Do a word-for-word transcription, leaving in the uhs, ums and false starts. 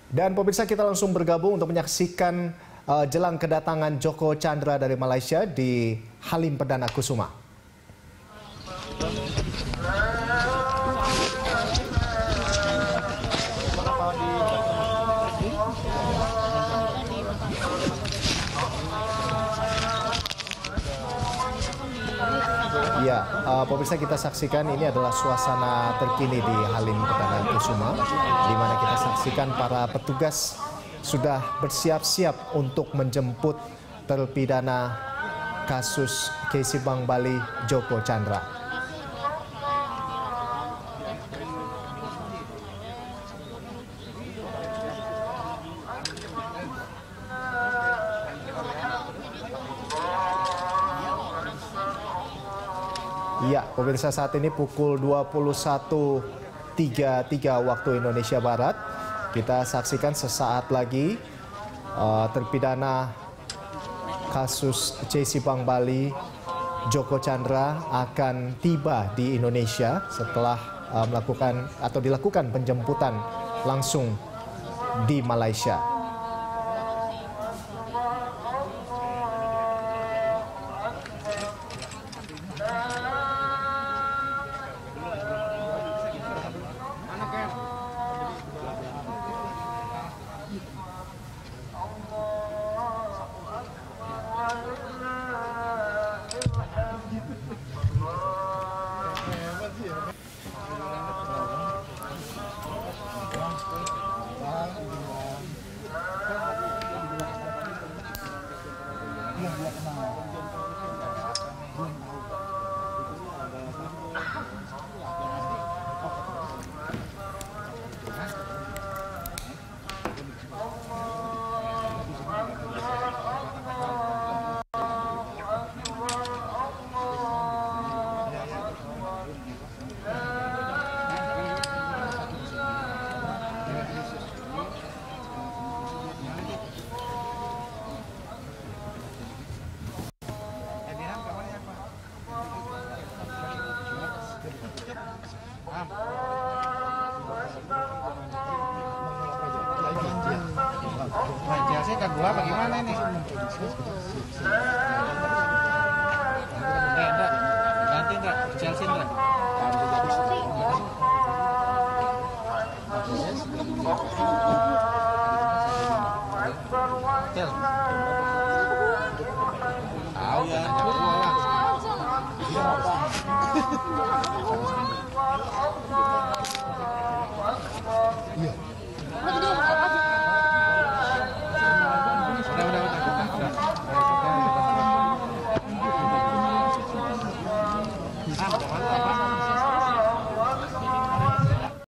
Dan pemirsa, kita langsung bergabung untuk menyaksikan uh, jelang kedatangan Joko Chandra dari Malaysia di Halim Perdana Kusuma. Ya, uh, pemirsa, kita saksikan ini adalah suasana terkini di Halim Perdana Kusuma, di mana kita saksikan para petugas sudah bersiap-siap untuk menjemput terpidana kasus Kesi Bank Bali Joko Chandra. Ya, pemirsa, saat ini pukul dua puluh satu tiga puluh tiga waktu Indonesia Barat. Kita saksikan sesaat lagi uh, terpidana kasus Kesi Bank Bali Joko Chandra akan tiba di Indonesia setelah uh, melakukan atau dilakukan penjemputan langsung di Malaysia. Nah, jasa kedua bagaimana ini? Eh, enggak. Ganti enggak? Chelsea enggak? Tel. Tahu ya. Iya. Ah,